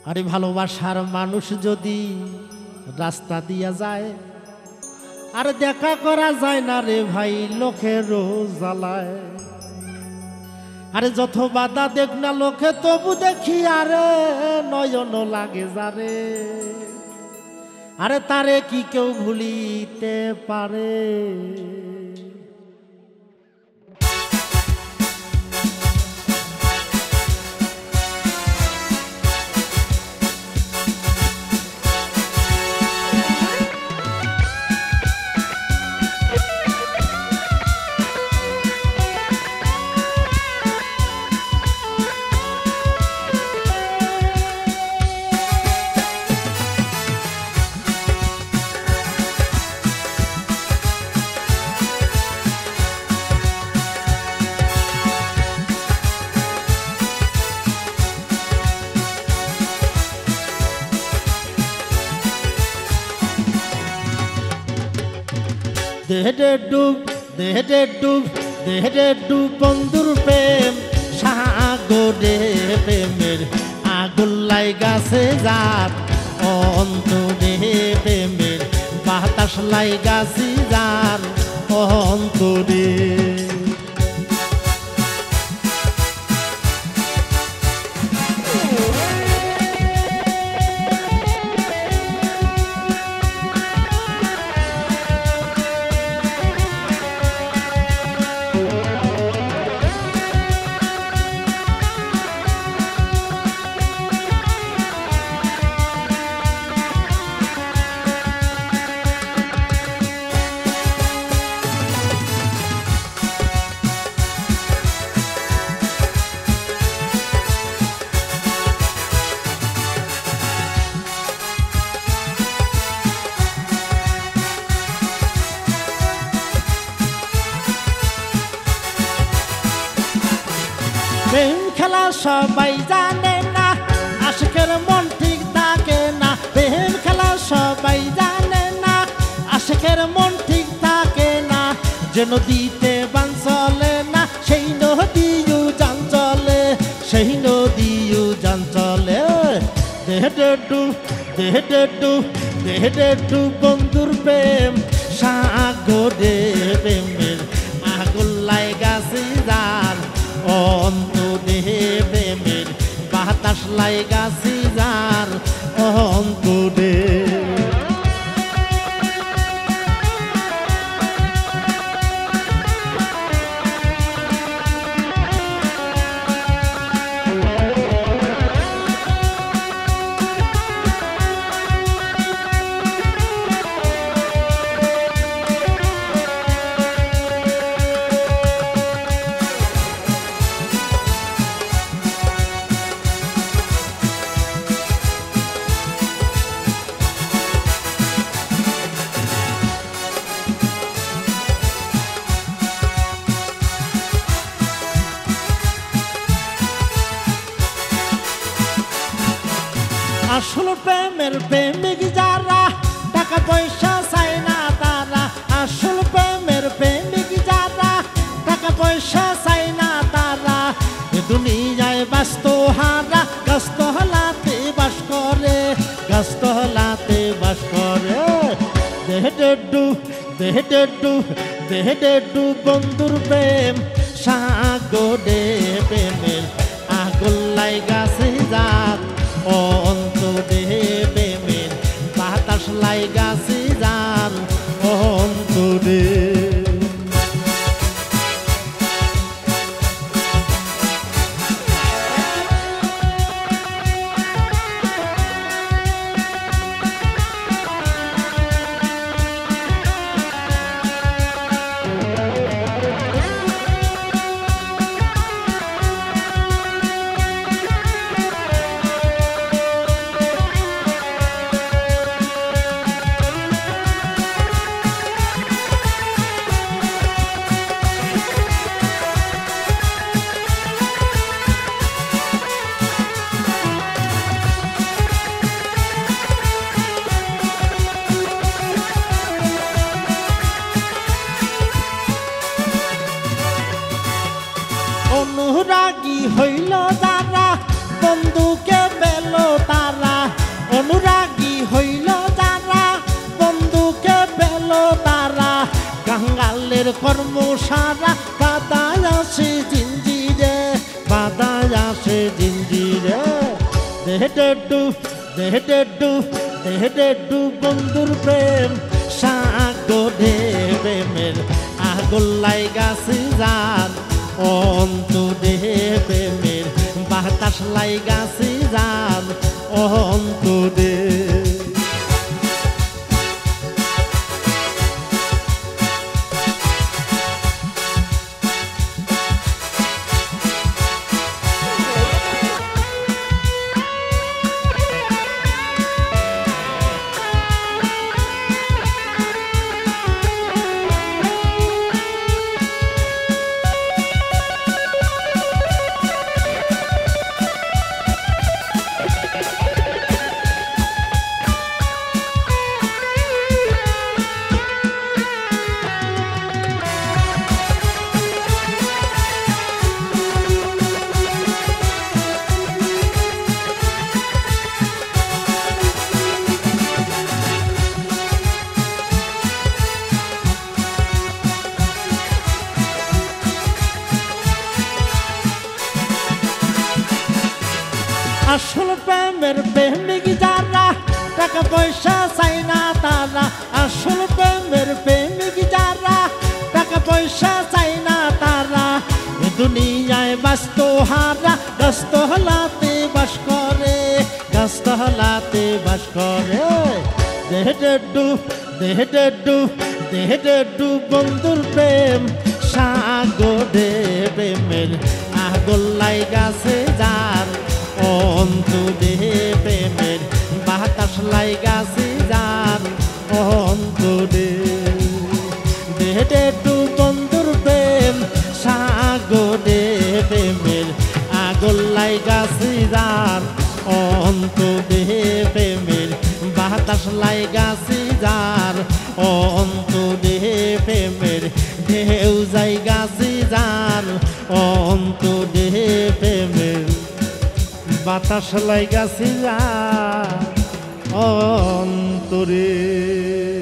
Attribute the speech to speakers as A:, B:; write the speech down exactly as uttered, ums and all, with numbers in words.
A: আরে ভালোবাসার মানুষ যদি রাস্তা দিয়া যায়, আরে দেখা করা যায় না রে ভাই লোকেরও জ্বালায়। আরে যত বাধা দেখ না লোকে তবু দেখি আরে নয়ন লাগে যারে, আরে তারে কি কেউ ভুলিতে পারে? দেহে ডুব দেহে ডুব দেহে ডুব বন্ধুর প্রেম সাগরে প্রেমের আগুন লাইগাছে যার অন্তরে, প্রেমের বাতাস লাইগাছে যার অন্তরে। প্রেম খেলা সবাই জানে না, আশিকের মন ঠিক থাকে না। প্রেম খেলা সবাই জানে না, আশিকের মন ঠিক থাকে না। যে নদীতে বান চলে না সেই নদীও যান চলে, সেই নদীও যান চলে। দেহে ডুব দেহে ডুব দেহে ডুব বন্ধুর প্রেম সাগরে, প্রেমের আগুন লাইগাছে যার অন্তরে, প্রেমের বাতাস লাইগাছে যার অন্তরে। আসল প্রেমের প্রেমিক যারা টাকা পয়সা চায় না তারা, আসল প্রেমের প্রেমিক যারা টাকা পয়সা চায় না তারা। এ দুনিয়ায় ব্যস্ত হারা গাছ হলাতে বাস করে, গাছ হলাতে বাস করে। দেহে ডুব দেহে ডুব দেহে ডুব বন্ধুর প্রেম সাগরে, প্রেমের আগুন লাইগাছে যার অন্তরে, প্রেমের বাতাস লাইগাছে যার অন্তরে। তারা কাঙ্গালের কর্ম সারা বাদায় আসে জিঞ্জিরে বাদায় আসে জিঞ্জিরে দেহে ডু দেহে ডু দেহে ডু বন্ধুর প্রেম সাগরে প্রেমের আগুন লাইগাছে যার অন্তরে প্রেমের বাতাস লাইগাছে যার অন্তরে আসল প্রেমের প্রেমিক যারা টাকা পয়সা চাই না তারা আসল প্রেমের প্রেমিক যারা টাকা পয়সা চাই না তারা দুনিয়ায় ব্যস্ত হারা ব্যস্ত হলাতে বাস করে ব্যস্ত হলাতে বাস করে দেহে ডু দেহে ডু দেহে ডু বন্ধুর প্রেম সাগরে প্রেমের আগুন লাইগাছে যার অন্তরে প্রেমের বাতাস লাইগাছে যার অন্তরে দেহে ডু বন্ধুর প্রেম সাগরে প্রেমের আগুন লাইগাছে যার অন্তরে প্রেমের বাতাস লাইগাছে যার অন্তরে প্রেমের ঢেউ যাইগাছে যার অন্তরে প্রেমের বাতাস লাইগাছে যার অন্তরে।